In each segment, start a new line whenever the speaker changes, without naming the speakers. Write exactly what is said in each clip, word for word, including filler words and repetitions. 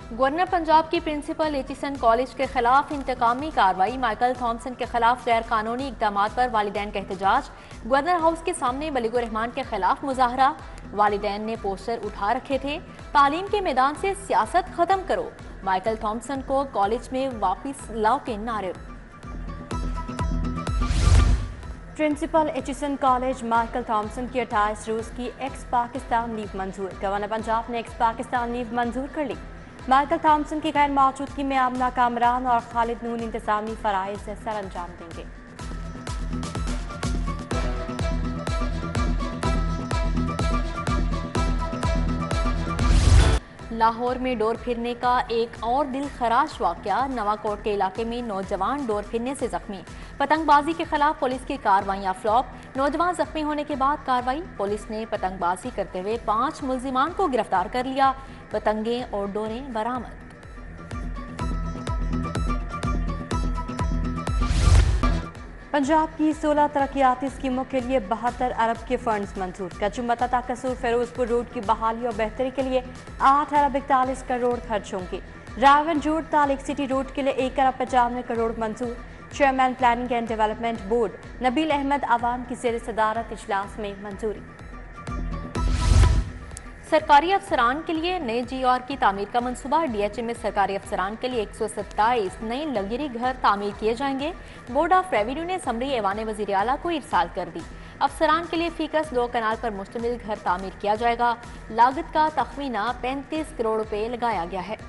Governor Punjab کی principal Aitchison college کے خلاف انتقامی کارروائی، مائیکل تھامسن کے خلاف غیر قانونی اقدامات پر والدین کا احتجاج، گورنر ہاؤس کے سامنے بلیغ الرحمان کے خلاف مظاہرہ، والدین نے پوسٹر اٹھا رکھے تھے، تعلیم کے میدان سے سیاست ختم کرو، مائیکل تھامسن کو کالج میں واپس لاؤ کے نعرے۔
Principal Aitchison college Michael Thomson کی اٹھائیس روز کی ایکس پاکستان لیو منظور، گورنر پنجاب نے ایکس پاکستان لیو منظور کر لی۔ مائیکل تھامسن کی غیر موجودگی میں آمنہ کامران اور خالد نون انتظامی فرائض سے سر انجام دیں گے۔
لاہور میں ڈور پھرنے کا ایک اور دل خراش واقعہ، نواں کوٹ کے علاقے میں نوجوان ڈور پھرنے سے زخمی، پتنگ بازی کے خلاف پولیس کی کارروائیاں فلاپ، نوجوان زخمی ہونے کے بعد کارروائی، پولیس نے پتنگ بازی کرتے ہوئے پانچ ملزمان کو گرفتار کر لیا، پتنگیں اور ڈوریں برآمد۔
پنجاب کی سولہ ترقیاتی اسکیموں کے لیے بہتر ارب کے فنڈز منظور، کچمتا تا قصور فیروز پور روڈ کی بحالی اور بہتری کے لیے آٹھ ارب اکتالیس کروڑ خرچ ہوں گے، راون جوڑ تالیک سٹی روڈ کے لیے ایک ارب پچانوے کروڑ منظور، chairman planning and development board Nabeel Ahmad عوام کی زیر صدارت اجلاس میں منظوری۔
سرکاری افسران کے لیے نئے جی آر کی تعمیر کا منصوبہ، ڈی ایچ اے میں سرکاری افسران کے لیے ایک سو ستائیس نئے لگژری گھر تعمیر کیے جائیں گے، بورڈ آف ریونیو نے اسمبلی ایوان وزیر اعلیٰ کو ارسال کر دی۔ افسران کے لیے فیکس دو کنال پر مشتمل گھر تعمیر کیا جائے گا، لاگت کا تخمینہ پینتیس کروڑ روپے لگایا گیا ہے۔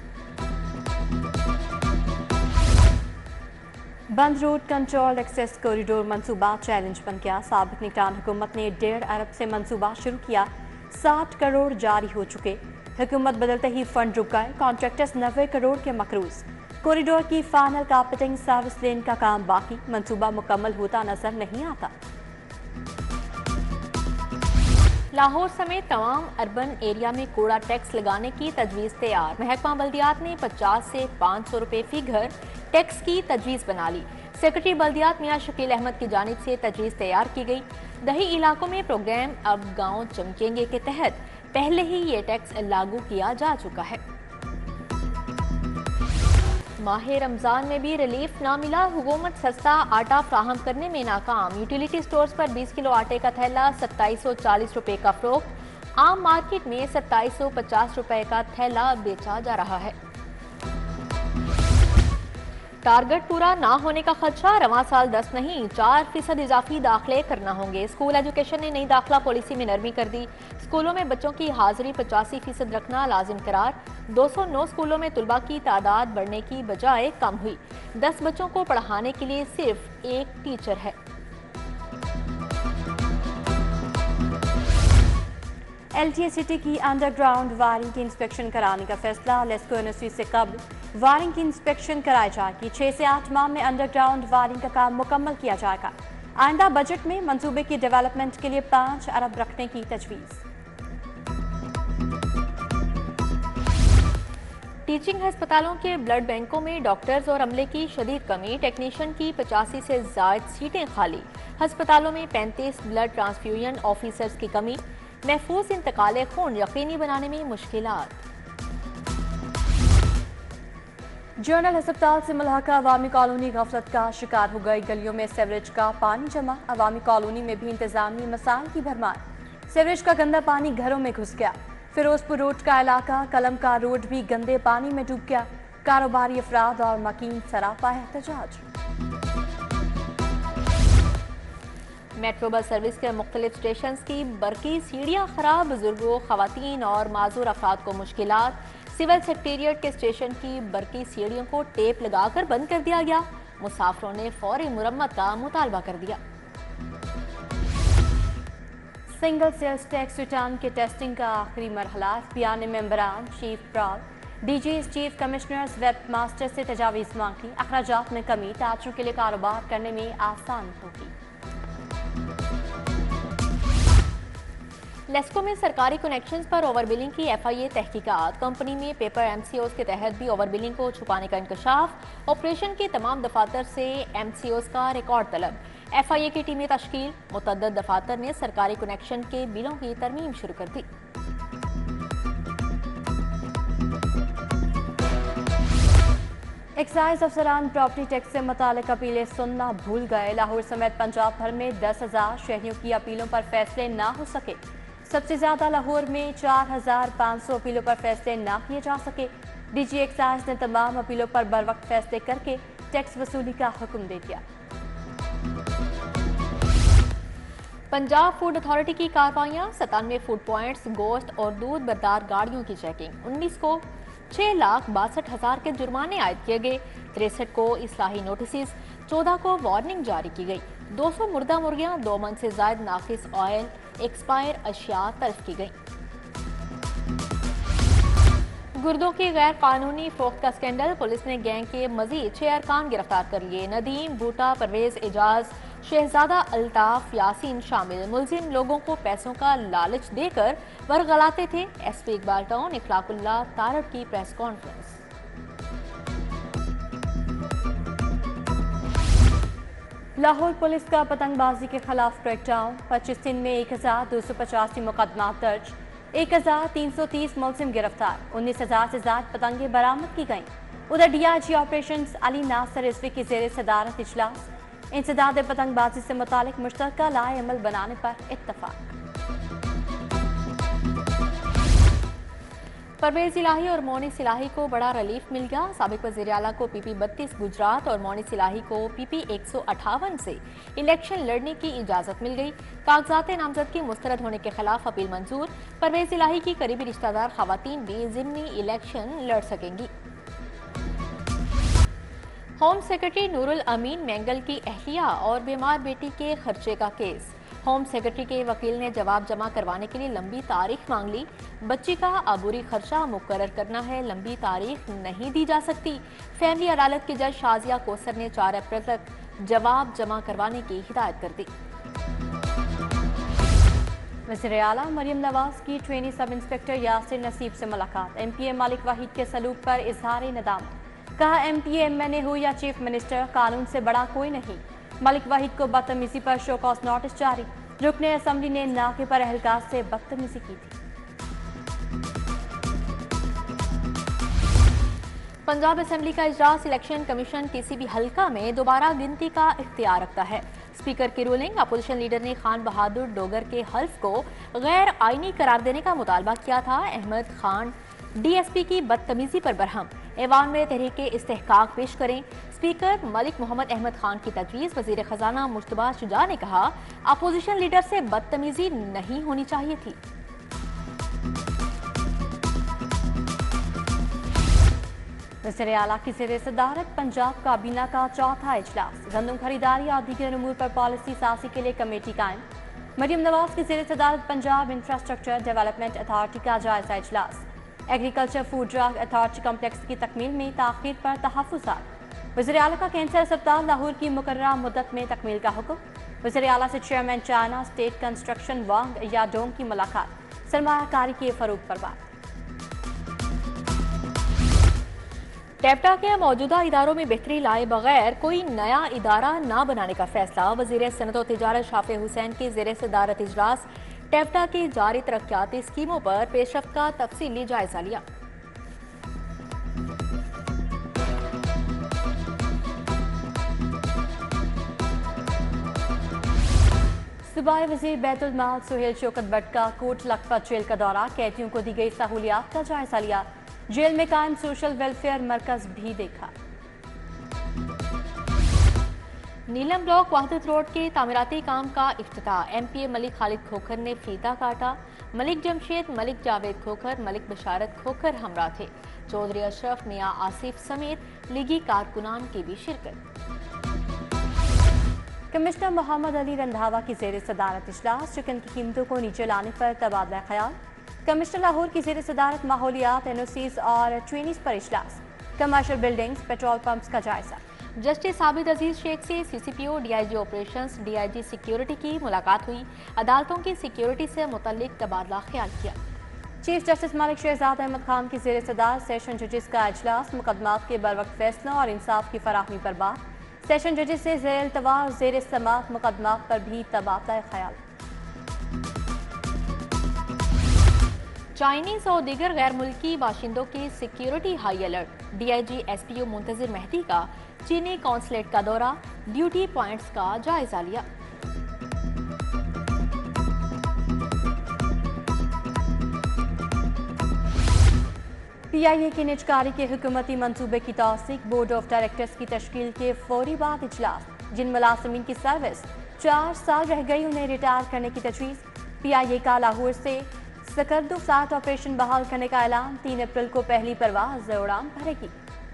Band road control access corridor منصوبہ چیلنج بن گیا، سابق نگران حکومت نے ڈیڑھ ارب سے منصوبہ شروع کیا، ساٹھ کروڑ جاری ہو چکے، حکومت بدلتے ہی فنڈ رک گئے، کانٹریکٹرز نوے کروڑ کے مقروض، کوریڈور کی فائنل کارپیٹنگ سروس لین کا کام باقی، منصوبہ مکمل ہوتا نظر نہیں آتا۔
لاہور سمیت تمام اربن ایریا میں کوڑا ٹیکس لگانے کی تجویز تیار، محکمہ بلدیات نے پچاس سے پانچ سو روپے فی گھر ٹیکس کی تجویز بنا لی، سیکرٹری بلدیات میاں شکیل احمد کی جانب سے تجویز تیار کی گئی، دیہی علاقوں میں پروگرام اب گاؤں چمکیں گے کے تحت پہلے ہی یہ ٹیکس لاگو کیا جا چکا ہے۔ ماہ رمضان میں بھی ریلیف نہ ملا، حکومت سستا آٹا فراہم کرنے میں ناکام، یوٹیلیٹی سٹورز پر بیس کلو آٹے کا تھیلا ستائیس سو چالیس روپے کا فروخت، عام مارکیٹ میں ستائیس سو پچاس روپے کا تھیلا بیچا جا رہا ہے۔ ٹارگٹ پورا نہ ہونے کا خدشہ، رواں سال دس نہیں چار فیصد اضافی داخلے کرنا ہوں گے، اسکول ایجوکیشن نے نئی داخلہ پالیسی میں نرمی کر دی، اسکولوں میں بچوں کی حاضری پچاسی فیصد رکھنا لازم قرار، دو سو نو اسکولوں میں طلباء کی تعداد بڑھنے کی بجائے کم ہوئی، دس بچوں کو پڑھانے کے لیے صرف ایک ٹیچر ہے۔
ایل ٹی اے سٹی کی انڈر گراؤنڈ وائرنگ کی انسپیکشن کرانے کا فیصلہ، لیسکو یونیورسٹی سے قبل وائرنگ کی انسپیکشن کرائی جائے گی، چھ سے آٹھ ماہ میں انڈر گراؤنڈ وائرنگ کا کام مکمل کیا جائے گا، آئندہ بجٹ میں منصوبے کی ڈیولپمنٹ کے لیے پانچ ارب رکھنے کی تجویز۔
ٹیچنگ ہسپتالوں کے بلڈ بینکوں میں ڈاکٹرز اور عملے کی شدید کمی، ٹیکنیشین کی پچاسی سے زائد سیٹیں خالی، ہسپتالوں میں پینتیس بلڈ ٹرانسفیوژن آفیسرز کی کمی، محفوظ انتقال خون یقینی بنانے میں مشکلات۔
جنرل ہسپتال سے ملحقہ عوامی کالونی غفلت کا شکار ہو گئی، گلیوں میں سیوریج کا پانی جمع، عوامی کالونی میں بھی انتظامی مسائل کی بھرمار، سیوریج کا گندا پانی گھروں میں گھس گیا، فیروز پور روڈ کا علاقہ کلم کا روڈ بھی گندے پانی میں ڈوب گیا، کاروباری افراد اور مکین سراپا احتجاج۔
میٹرو بس سروس کے مختلف اسٹیشنز کی برقی سیڑھیاں خراب، بزرگوں، خواتین اور معذور افراد کو مشکلات، سول سیکریٹریٹ کے اسٹیشن کی برقی سیڑھیوں کو ٹیپ لگا کر بند کر دیا گیا، مسافروں نے فوری مرمت کا مطالبہ کر دیا۔
سنگل سیلز ٹیکس ریٹرن کے ٹیسٹنگ کا آخری مرحلہ، ایف پی آر نے ممبران، چیف پرال، D Gs, chief commissioners, web master سے تجاویز مانگی، اخراجات میں کمی، تاجروں کے لیے کاروبار کرنے میں آسان ہوگی۔
لیسکو میں سرکاری کنیکشنز پر اوور بلنگ کی ایف آئی اے تحقیقات، کمپنی میں پیپر ایم سی اوز کے تحت بھی اوور بلنگ کو چھپانے کا انکشاف، آپریشن کے تمام دفاتر سے ایم سی اوز کا ریکارڈ طلب، ایف آئی اے کی ٹیمیں تشکیل، متعدد دفاتر نے سرکاری کنیکشن کے بلوں کی ترمیم شروع کر دی۔
एक्साइज अफसरान प्रॉपर्टी टैक्स से मुतालिक अपीलें सुनना भूल गए। लाहौर समेत पंजाब भर में दस हजार शहरियों की अपीलों पर फैसले ना हो सके। सबसे ज्यादा लाहौर में चार हजार पाँच सौ अपीलों पर फैसले ना किए जा सके। डीजी एक्साइज ने तमाम अपीलों पर बर वक्त फैसले करके टैक्स वसूली का हुक्म दे दिया।
पंजाब फूड अथॉरिटी की कार्रवाइयां, सतानवे फूड पॉइंट्स, गोश्त और दूध बरदार गाड़ियों की चेकिंग। उन्नीस को छह लाख बासठ हजार के जुर्माने आयद किए गए। तिरसठ को इस्लाही नोटिस, चौदह को वार्निंग जारी की गई। दो सौ मुर्दा मुर्गियां, दो मन से जायद नाकिस ऑयल, एक्सपायर अशिया तल्फ की गई। गुर्दों की गैर कानूनी फरोख्त का स्कैंडल, पुलिस ने गैंग के मजीद छह अरकान गिरफ्तार कर लिए। नदीम, बूटा, परवेज, एजाज, शहजादा, अल्ताफ, यासीन शामिल। मुलजिम लोगों को पैसों का लालच देकर वरगलाते थे। एसपी इकबाल टाउन इखलाकुल्लाह तारड़ की प्रेस कॉन्फ्रेंस।
लाहौर पुलिस का पतंगबाजी के खिलाफ क्रैकडाउन, पच्चीस दिन में एक हजार दो सौ पचासी मुकदमा दर्ज, एक हजार तीन सौ तीस मुलजिम गिरफ्तार, उन्नीस हजार से ज्यादा पतंगे बरामद की गईं। उधर डीआईजी ऑपरेशन अली नासर रिजवी की जेर सदारत इजलास, इंसदाद पतंगबाजी से मुतालिक मुश्तरका लाए अमल बनाने पर इत्तफाक।
परवेज इलाही और मोनिस इलाही को बड़ा रिलीफ मिल गया। साबिक वज़ीर आला को पीपी बत्तीस गुजरात और मोनिस इलाही को पीपी एक सौ अट्ठावन से इलेक्शन लड़ने की इजाजत मिल गई। कागजात नामजदगी मुस्तरद होने के खिलाफ अपील मंजूर। परवेज इलाही की करीबी रिश्तेदार खवातीन भी जिमनी इलेक्शन लड़ सकेंगी। होम सेक्रेटरी नूरुल अमीन मैंगल की अहलिया और बीमार बेटी के खर्चे का केस। होम सेक्रेटरी के वकील ने जवाब जमा करवाने के लिए लंबी तारीख मांग ली। बच्ची का अबूरी खर्चा मुकर्रर करना है, लंबी तारीख नहीं दी जा सकती। फैमिली अदालत के जज शाजिया कोसर ने चार अप्रैल तक जवाब जमा करवाने की हिदायत कर दी।
वज़ीर आला मरियम नवाज की trainee sub inspector Yasir Naseeb से मुलाकात। M P A Malik Wahid के सलूक पर इजहार नदाम, कहा M P A M N A हो या चीफ मिनिस्टर, कानून से बड़ा कोई नहीं। मलिक वाहिद को बदतमीजी पर शो कॉज नोटिस जारी। रुकने असम्बली ने नाके पर एहलकार से बदतमीजी की थी।
पंजाब असेंबली का इजलास, इलेक्शन कमीशन किसी भी हलका में दोबारा गिनती का इख्तियार रखता है। स्पीकर की रूलिंग, अपोजिशन लीडर ने खान बहादुर डोगर के हल्फ को गैर आईनी करार देने का मुतालबा किया था। अहमद खान डीएसपी की बदतमीजी पर बरहम, ऐवान में तहरीक इस्तेहकाक पेश करें। स्पीकर मलिक मोहम्मद अहमद खान की तजवीज़। वजीर खजाना मुश्तबा शुजा ने कहा अपोजिशन लीडर से बदतमीजी नहीं होनी चाहिए थी।
वज़ीर आला की ज़ेर सदारत पंजाब काबीना का चौथा इजलास। गंदम खरीदारी और दीगर अमूर पर पॉलिसी साजी के लिए कमेटी कायम। मरियम नवाज की ज़ेर सदारत पंजाब इंफ्रास्ट्रक्चर डेवलपमेंट अथॉरिटी का जायजा इजलास। Agriculture food drug authority complex की तकमील में ताखीर पर तहफ़्फ़ुज़ात। वज़ीर आला का कैंसर अस्पताल लाहौर की मुकर्ररा मुद्दत में तकमील का हुक्म। वज़ीर आला से chairman China state construction Wang Yadong की मुलाकात। सरमायाकारी के फरोग पर बात।
टेप्टा के मौजूदा इदारों में बेहतरी लाए बगैर कोई नया इदारा ना बनाने का फैसला। वज़ीर सनत और तिजारत शाफे हुसैन की ज़ेर सदारत इजलास। टेप्टा की जारी तरक्याती स्कीमों पर पेशरफ्त का तफसीली जायजा लिया।
सूबाई वज़ीर बैतुल माल सुहेल शौकत भट्ट का कोट लखपत जेल का दौरा। कैदियों को दी गई सहूलियात का जायजा लिया। जेल में कायम सोशल वेलफेयर मरकज भी देखा।
नीलम ब्लॉक वहदत रोड के तामीराती काम का इफ्तिताह। M P A Malik Khalid Khokhar ने फीता काटा। मलिक जमशेद, मलिक जावेद खोखर, मलिक बशारत खोखर हमरा थे। चौधरी अशरफ, मियां आसिफ समेत लीगी कारकुनान की भी शिरकत।
कमिश्नर मोहम्मद अली रंधावा की ज़ेर सदारत इजलास। चिकन की कीमतों को नीचे लाने पर तबादला ख्याल। कमिश्नर लाहौर की ज़ेर सदारत माहौलियात, एनओसीज और ट्रेनीज पर इजलास। कमर्शियल बिल्डिंग्स, पेट्रोल पंप्स का जायजा।
जस्टिस आबिद अजीज शेख से CCPO, DIG operations, DIG security की मुलाकात हुई। अदालतों की सिक्योरिटी से मुतल्लिक तबादला ख्याल किया।
चीफ जस्टिस मलिक शहजाद अहमद खान की ज़ेर सदारत सेशन जजेस का इजलास। मुकदमात के बरवक्त फैसला और इंसाफ की फराहमी पर बात। सेशन जजेस से ज़ेर इल्तवा और ज़ेर समाअत मुकदमात पर भी तबादला ख्याल।
चाइनीज और दीगर गैर मुल्की बाशिंदों की security high alert. D I G S P O Muntazir Mehdi का चीनी कौंसलेट का दौरा, ड्यूटी पॉइंट्स का जायजा लिया।
पी आई ए की निजकारी के हुकूमती मंसूबे की तौसीक, बोर्ड ऑफ डायरेक्टर्स की तश्कील के फौरी बाद इजलास। जिन मुलाजमीन की सर्विस चार साल रह गई उन्हें रिटायर करने की तजवीज़। पी आई ए का लाहौर से सकर्दो फ्लाइट ऑपरेशन बहाल करने का ऐलान, तीन अप्रैल को पहली परवाज उड़ान भरेगी।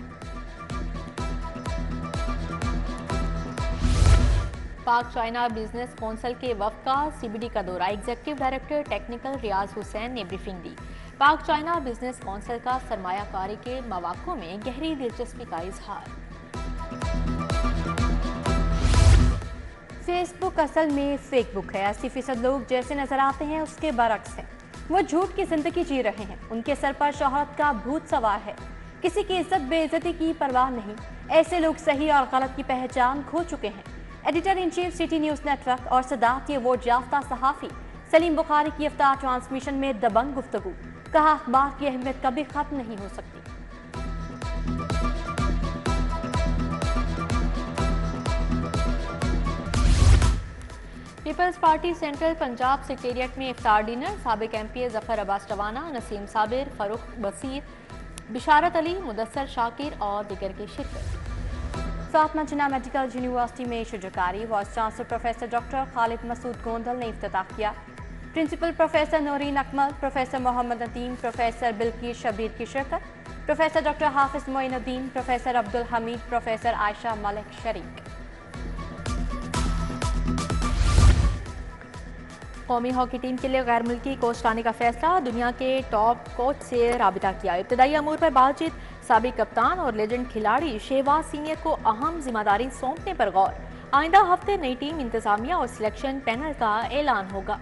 पाक चाइना बिजनेस कौंसिल के वफ्द का सी बी डी का दौरा, executive director technical Riaz Hussain ने ब्रीफिंग दी। पाक चाइना बिजनेस कौंसिल का सरमायाकारी के मौक़ों में गहरी दिलचस्पी का इजहार।
फेसबुक असल में फेक बुक है। अस्सी फीसद लोग जैसे नजर आते हैं उसके बरक्स हैं। वो झूठ की जिंदगी जी रहे हैं। उनके सर पर शोहरत का भूत सवार है। किसी की इज्जत बेइज्जती की परवाह नहीं। ऐसे लोग सही और गलत की पहचान खो चुके हैं। Editor in chief City News Network और सदाकत अवार्ड याफ्ता सहाफ़ी सलीम बुखारी की इफ्तार ट्रांसमिशन में दबंग गुफ्तगू, कहा अखबार की अहमियत कभी खत्म नहीं हो सकती।
Peoples Party central Punjab secretariat में इफ्तार डिनर, साबिक M P A Zafar Abbas Tiwana, Naseem Sabir, Farrukh Basir, Basharat Ali, Mudassar Shakir और दिगर की शिरकत।
फातिमा जिन्ना मेडिकल यूनिवर्सिटी में शुजरकारी, vice chancellor professor doctor Khalid Masood Gondal ने इफ्तिताह किया। Principal professor Noreen Akmal, professor Mohammad Nadeem, professor Bilquis Shabbir की शिरकत। Professor doctor Hafiz Moinuddin, professor Abdul Hameed, professor Ayesha Malik शरीक। कौमी हॉकी टीम के लिए गैर मुल्की कोच लाने का फैसला, दुनिया के टॉप कोच से राबिता किया। इब्तदाई अमूर पर बातचीत, साबिक कप्तान और लेजेंड खिलाड़ी शहबाज सीनियर को अहम जिम्मेदारी सौंपने पर गौर। आइंदा हफ्ते नई टीम इंतजामिया और सिलेक्शन पैनल का ऐलान होगा।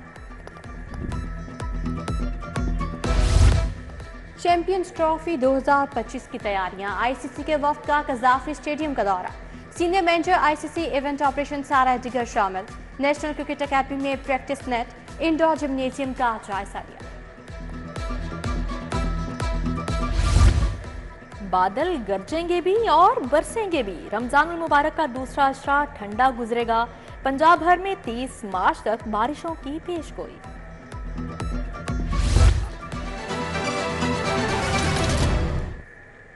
चैंपियंस ट्रॉफी दो हज़ार पच्चीस की तैयारियां, आई सी सी के वफ्द का कज़ाफी स्टेडियम का दौरा। Senior manager I C C event operation सारा दिगर शामिल। नेशनल क्रिकेट अकेडमी में प्रैक्टिस नेट, इंडोर जिम्नेजियम का जायजा लिया।
बादल गरजेंगे भी और बरसेंगे भी। रमजान मुबारक का दूसरा अशरा ठंडा गुजरेगा। पंजाब भर में तीस मार्च तक बारिशों की पेशगोई।